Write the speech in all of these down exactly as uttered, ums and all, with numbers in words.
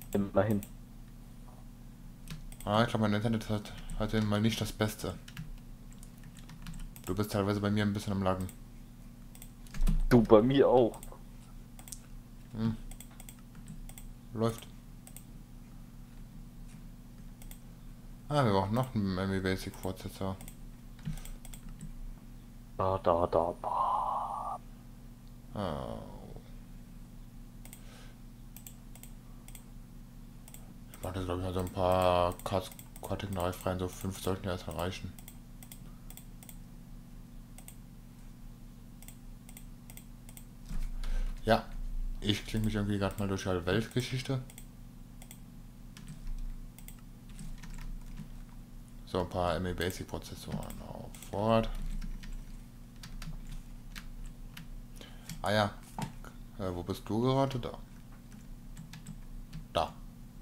Immerhin. Ah, ich glaube, mein Internet hat heute mal nicht das Beste. Du bist teilweise bei mir ein bisschen am Laggen. Du, bei mir auch. Hm, läuft. Ah, wir brauchen noch einen M V Basic Fortsetzer. Da, da, da, da. Ah, ich mache jetzt glaube ich mal so ein paar Quartik rein, so fünf sollten ja erstmal reichen. Ja, ich klinge mich irgendwie gerade mal durch alle Weltgeschichte. So ein paar M V Basic Prozessoren auf Ford. Ah ja, äh, wo bist du gerade? Da. Da.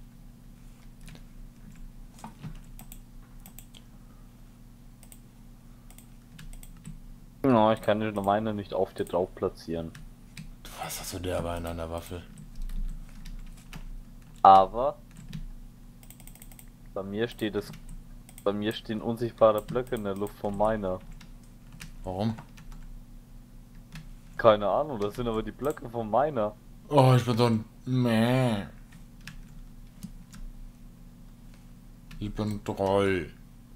Ja, ich kann die meine nicht auf dir drauf platzieren. Was hast du der aber in einer Waffel? Aber bei mir steht es, bei mir stehen unsichtbare Blöcke in der Luft von meiner. Warum? Keine Ahnung, das sind aber die Blöcke von meiner. Oh, ich bin so ein Mäh. Ich bin Troll.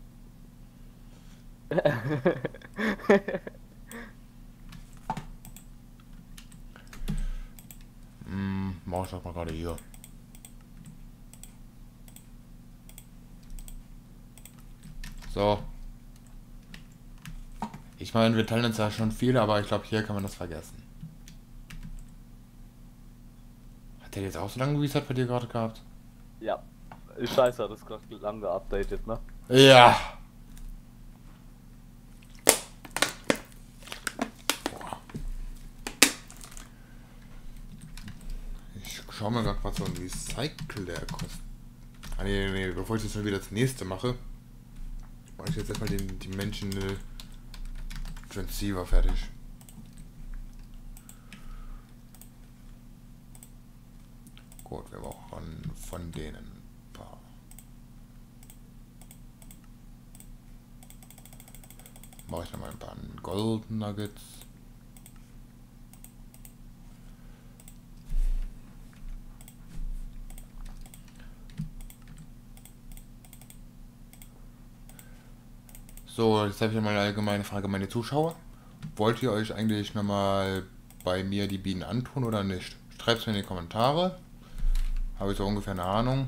Hm, mach ich das mal gerade hier. So. Ich meine, wir teilen uns ja schon viel, aber ich glaube, hier kann man das vergessen. Hat der jetzt auch so lange Reset bei dir gerade gehabt? Ja, scheiße, hat das gerade lang geupdatet, ne? Ja. Ich schau mir gerade, was so ein Recycler kostet. Ah, nee, nee, nee, bevor ich das dann wieder das nächste mache, mache ich jetzt erstmal den Dimensional Transceiver fertig. Gut, wir brauchen von denen ein paar. Mache ich nochmal ein paar Gold Nuggets. So, jetzt habe ich mal eine allgemeine Frage, meine Zuschauer. Wollt ihr euch eigentlich nochmal bei mir die Bienen antun oder nicht? Schreibt es mir in die Kommentare. Habe ich so ungefähr eine Ahnung.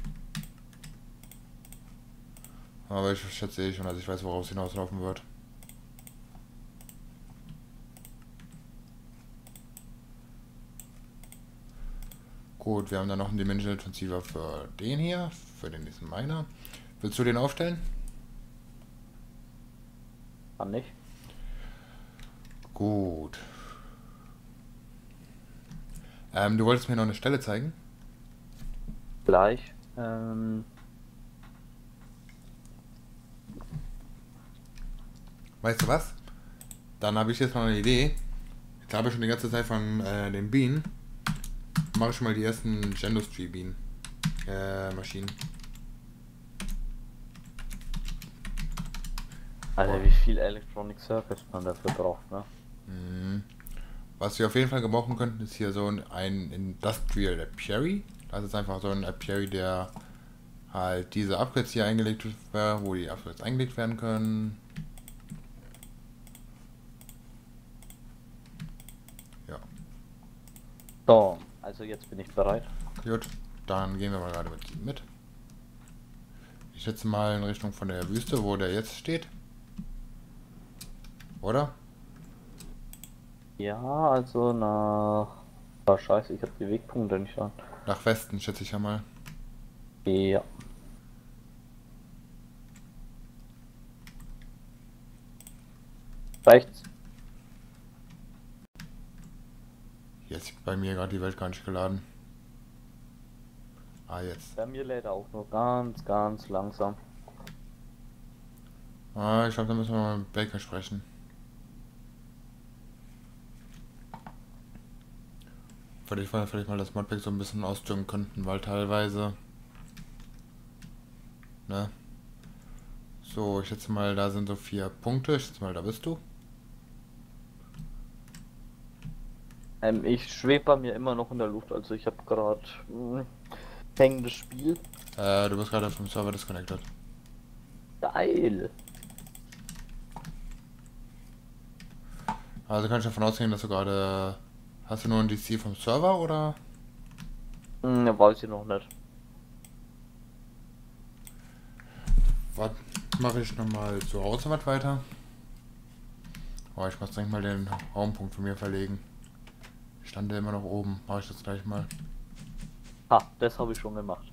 Aber ich schätze eh schon, dass ich weiß, woraus es hinauslaufen wird. Gut, wir haben dann noch einen Dimensional Transceiver für den hier, für den nächsten Miner. Willst du den aufstellen? Kann nicht. Gut. Ähm, du wolltest mir noch eine Stelle zeigen? Gleich. Ähm, Weißt du was? Dann habe ich jetzt mal eine Idee. Jetzt habe ich schon die ganze Zeit von äh, den Bienen. Mache ich schon mal die ersten Gendustry Bienen. Äh, Maschinen. Alter, wie viel Electronic Circuits man dafür braucht, ne? Mhm. Was wir auf jeden Fall gebrauchen könnten, ist hier so ein Industrial Apiary. Das ist einfach so ein Apiary, der halt diese Upgrades hier eingelegt wird, wo die Upgrades eingelegt werden können. Ja. So, also jetzt bin ich bereit. Gut, dann gehen wir mal gerade mit, mit. Ich schätze mal in Richtung von der Wüste, wo der jetzt steht. Oder? Ja, also nach... Ah, scheiße, ich hab die Wegpunkte nicht an. Nach Westen, schätze ich ja mal. Ja. Rechts. Jetzt ist bei mir gerade die Welt gar nicht geladen. Ah, jetzt. Bei mir lädt er auch nur ganz, ganz langsam. Ah, ich glaube, da müssen wir mal mit Baker sprechen. Vielleicht, vielleicht mal das Modpack so ein bisschen ausdüngen könnten, weil teilweise... Ne? So, ich schätze mal, da sind so vier Punkte. Ich schätze mal, da bist du. Ähm, ich schwebe bei mir immer noch in der Luft, also ich habe gerade hängendes Spiel. Äh, du bist gerade vom Server disconnected. Geil. Also kann ich davon ausgehen, dass du gerade... Hast du nur ein D C vom Server oder? Hm, weiß ich noch nicht. Was mache ich nochmal zu Hause was weiter? Oh, ich muss dringend mal den Raumpunkt von mir verlegen. Ich stand immer noch oben. Mache ich das gleich mal. Ha, das habe ich schon gemacht.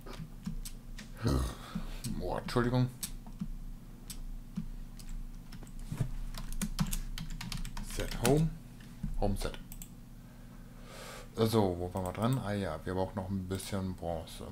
Oh, Entschuldigung. Set Home. Home Set. So, wo waren wir dran? Ah ja, wir brauchen noch ein bisschen Bronze.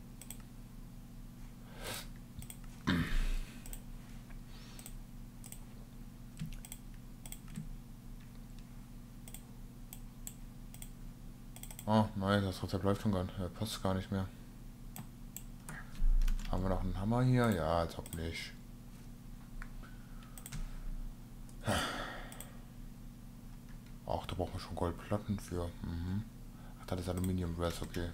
Oh, nein, das Rezept läuft schon gar nicht. Äh, passt gar nicht mehr. Haben wir noch einen Hammer hier? Ja, als ob nicht. Ach, da brauchen wir schon Goldplatten für. Mhm. Ach, das ist Aluminium Brass, okay.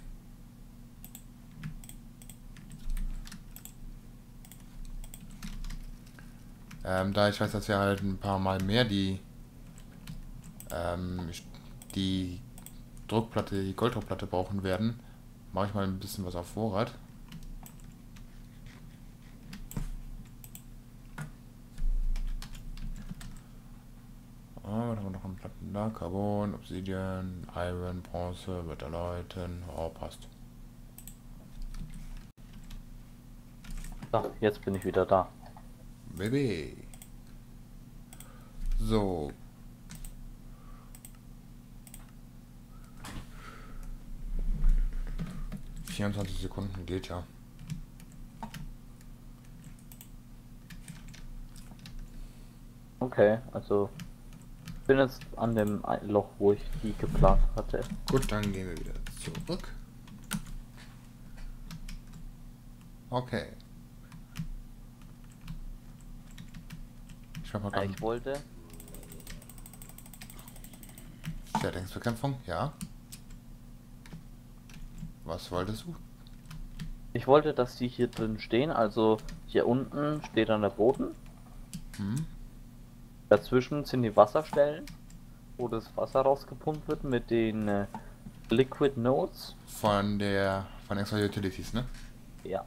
Ähm, da ich weiß, dass wir halt ein paar Mal mehr die ähm, die Druckplatte, die Golddruckplatte brauchen werden, mache ich mal ein bisschen was auf Vorrat. Ah, was haben wir noch an Platten da? Carbon, Obsidian, Iron, Bronze, wird erläutern. Oh, passt. So, jetzt bin ich wieder da. Baby. So. vierundzwanzig Sekunden geht ja. Okay, also ich bin jetzt an dem Loch, wo ich die geplant hatte. Gut, dann gehen wir wieder zurück. Okay. Ich mach mal Äh, ganz... ich wollte, Schädlingsbekämpfung, ja. Was wolltest du? ich wollte, dass die hier drin stehen. Also hier unten steht dann der Boden. Hm? Dazwischen sind die Wasserstellen, wo das Wasser rausgepumpt wird mit den äh, Liquid Nodes. Von der... Von Extra Utilities, ne? Ja.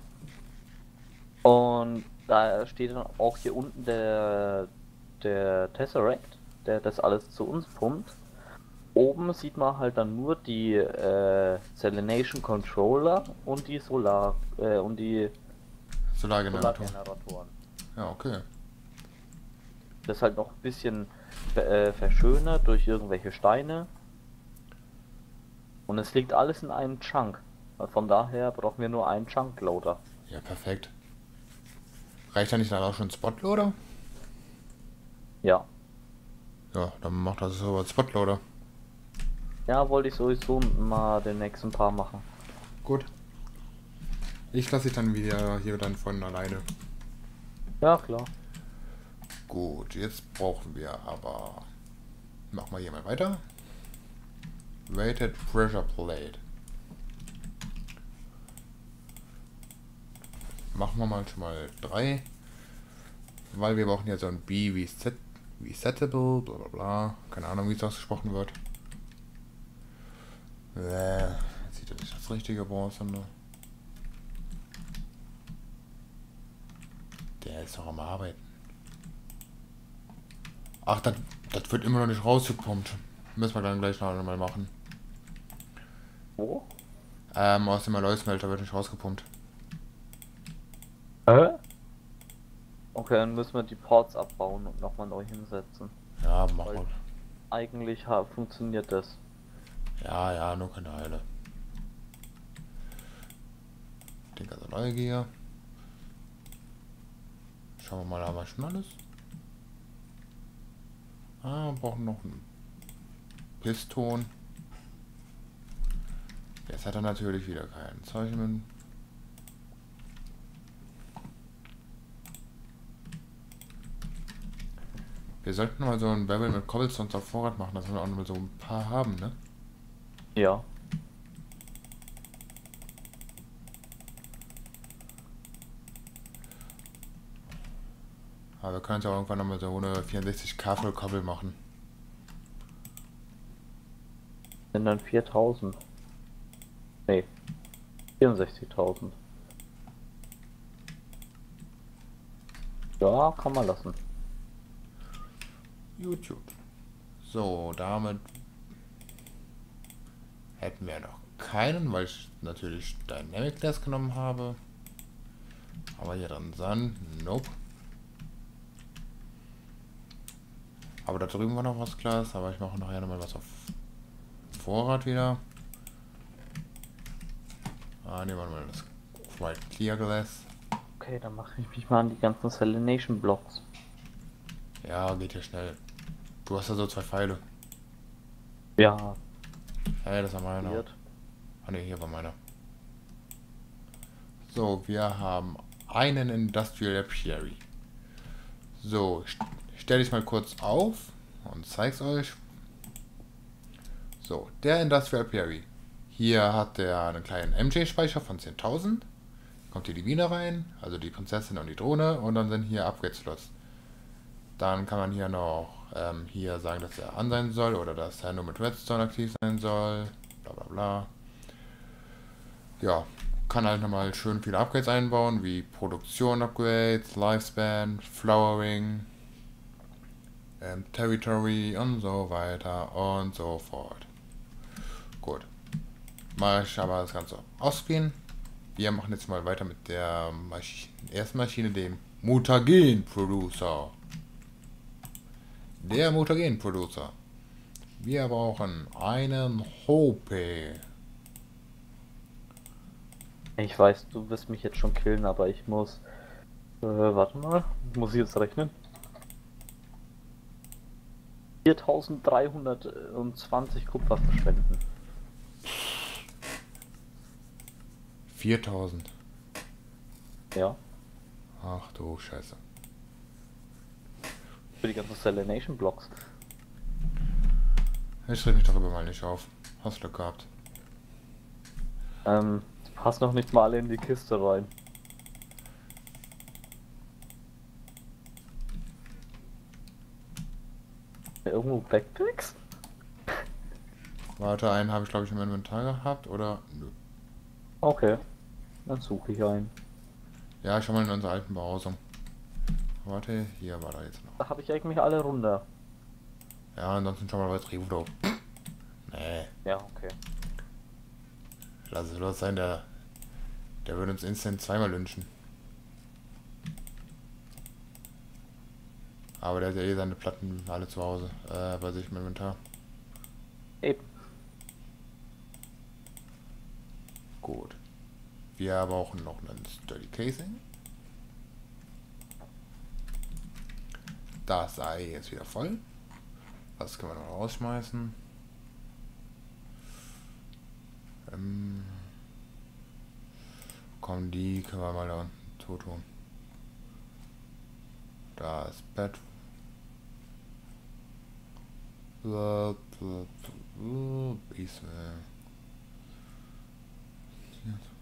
Und da steht dann auch hier unten der, der Tesseract, der das alles zu uns pumpt. Oben sieht man halt dann nur die äh, Selenation Controller und die Solar äh, und die Solargenerator. Solargeneratoren. Ja, okay. Das ist halt noch ein bisschen äh, verschönert durch irgendwelche Steine. Und es liegt alles in einem Chunk. Von daher brauchen wir nur einen Chunkloader. Ja, perfekt. Reicht da nicht dann auch schon Spotloader? Ja. Ja, dann macht das so als Spotloader. Ja, wollte ich sowieso mal den nächsten Paar machen. Gut. Ich lasse dich dann wieder hier dann von alleine. Ja, klar. Gut, jetzt brauchen wir aber... Mach mal hier mal weiter. Weighted Pressure Plate. Machen wir mal schon mal drei. Weil wir brauchen ja so ein B wie set, wie Settable, bla bla bla. Keine Ahnung, wie es ausgesprochen wird. Äh, sieht ja nicht das richtige Bronze, ne? Der ist doch am Arbeiten. Ach, das, das wird immer noch nicht rausgepumpt. Müssen wir dann gleich noch einmal machen. Wo? Ähm, aus dem Alloy-Smelter wird nicht rausgepumpt. Hä? Okay, dann müssen wir die Ports abbauen und nochmal neu hinsetzen. Ja, machen Weil- wir. Eigentlich ha- funktioniert das. Ja, ja, nur keine Heile. Den ganzen Neugier. Schauen wir mal, haben wir schon alles? Ah, wir brauchen noch einen Piston. Jetzt hat er natürlich wieder kein Zeug mit. Wir sollten mal so ein Level mit Cobblestones auf Vorrat machen, dass wir auch noch mal so ein paar haben, ne? Ja. Aber wir können uns ja auch irgendwann nochmal so eine vierundsechzig K voll Kobbel machen. Sind dann viertausend. Nee. vierundsechzigtausend. Ja, kann man lassen. YouTube. So, damit hätten wir noch keinen, weil ich natürlich Dynamic Glass genommen habe. Aber hier dran Sand, nope. Aber da drüben war noch was Glas, aber ich mache nachher nochmal was auf Vorrat wieder. Ah, nehmen wir mal das White Clear Glass. Okay, dann mache ich mich mal an die ganzen Selenation Blocks. Ja, geht hier schnell. Du hast ja so zwei Pfeile. Ja. Hey, das war meiner. Wird. Ah ne, hier war meiner. So, wir haben einen Industrial Apiary. So, stelle ich mal kurz auf und zeig's euch. So, der Industrial Apiary. Hier hat der einen kleinen M J-Speicher von zehntausend. Kommt hier die Biene rein, also die Prinzessin und die Drohne, und dann sind hier Upgrade-Slots. Dann kann man hier noch ähm, hier sagen, dass er an sein soll oder dass er nur mit Redstone aktiv sein soll. Bla bla bla. Ja, kann halt nochmal schön viele Upgrades einbauen, wie Produktion-Upgrades, Lifespan, Flowering, ähm, Territory und so weiter und so fort. Gut. Mal ich aber das Ganze ausspielen. Wir machen jetzt mal weiter mit der Masch ersten Maschine, dem Mutagen Producer. Der Mutagen Producer. Wir brauchen einen Hope. Ich weiß, du wirst mich jetzt schon killen, aber ich muss... Äh, warte mal. Muss ich jetzt rechnen? viertausenddreihundertzwanzig Kupfer verschwenden. viertausend. Ja. Ach du Scheiße. Für die ganzen Selenation Blocks. Ich reg mich darüber mal nicht auf. Hast Glück gehabt. Ähm, passt noch nicht mal alle in die Kiste rein. Irgendwo Backpacks? Warte, einen habe ich glaube ich im Inventar gehabt, oder? Nö. Okay. Dann suche ich einen. Ja, ich schau mal in unserer alten Behausung. Warte, hier war da jetzt noch. Da habe ich eigentlich alle runter. Ja, ansonsten schau mal bei Trivudo. Nee, Ja, okay. lass es los sein, der, der würde uns instant zweimal lynchen. Aber der hat ja eh seine Platten alle zu Hause, äh, bei sich im Inventar. Eben. Gut. Wir brauchen noch einen Sturdy Casing. Das sei jetzt wieder voll. Das können wir noch rausschmeißen. Ähm, komm, die können wir mal da unten tot tun. Das Bett. Basement.